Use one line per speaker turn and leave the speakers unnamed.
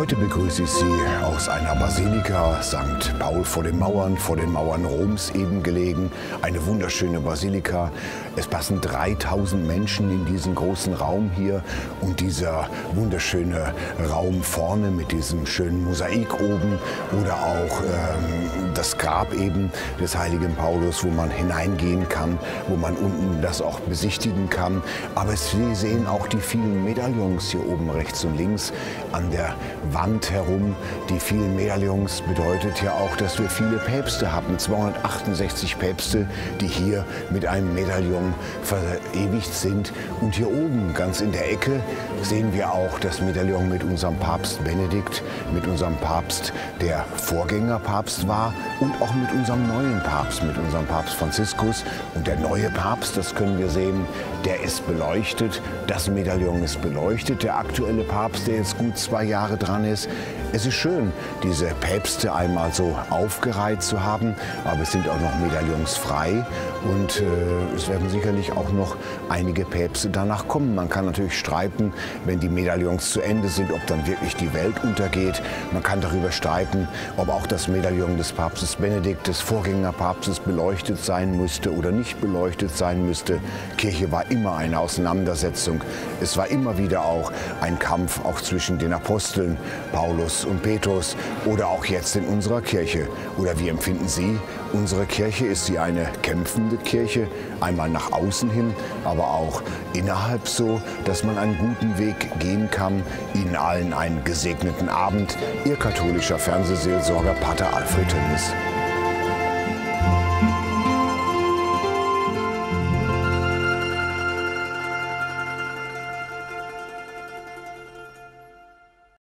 Heute begrüße ich Sie aus einer Basilika St. Paul vor den Mauern Roms eben gelegen. Eine wunderschöne Basilika. Es passen 3000 Menschen in diesen großen Raum hier und dieser wunderschöne Raum vorne mit diesem schönen Mosaik oben oder auch das Grab eben des heiligen Paulus, wo man hineingehen kann, wo man unten das auch besichtigen kann. Aber Sie sehen auch die vielen Medaillons hier oben rechts und links an der Wand herum. Die vielen Medaillons bedeutet ja auch, dass wir viele Päpste haben. 268 Päpste, die hier mit einem Medaillon verewigt sind. Und hier oben, ganz in der Ecke, sehen wir auch das Medaillon mit unserem Papst Benedikt, mit unserem Papst, der Vorgängerpapst war, und auch mit unserem neuen Papst, mit unserem Papst Franziskus. Und der neue Papst, das können wir sehen, der ist beleuchtet. Das Medaillon ist beleuchtet. Der aktuelle Papst, der jetzt gut 2 Jahre dran ist. Es ist schön, diese Päpste einmal so aufgereiht zu haben, aber es sind auch noch Medaillons frei und es werden sicherlich auch noch einige Päpste danach kommen. Man kann natürlich streiten, wenn die Medaillons zu Ende sind, ob dann wirklich die Welt untergeht. Man kann darüber streiten, ob auch das Medaillon des Papstes Benedikt, des Vorgängerpapstes, beleuchtet sein müsste oder nicht beleuchtet sein müsste. Kirche war immer eine Auseinandersetzung. Es war immer wieder auch ein Kampf, auch zwischen den Aposteln Paulus und Petrus oder auch jetzt in unserer Kirche. Oder wie empfinden Sie unsere Kirche? Ist sie eine kämpfende Kirche? Einmal nach außen hin, aber auch innerhalb so, dass man einen guten Weg gehen kann. Ihnen allen einen gesegneten Abend. Ihr katholischer Fernsehseelsorger Pater Alfred Tönnis.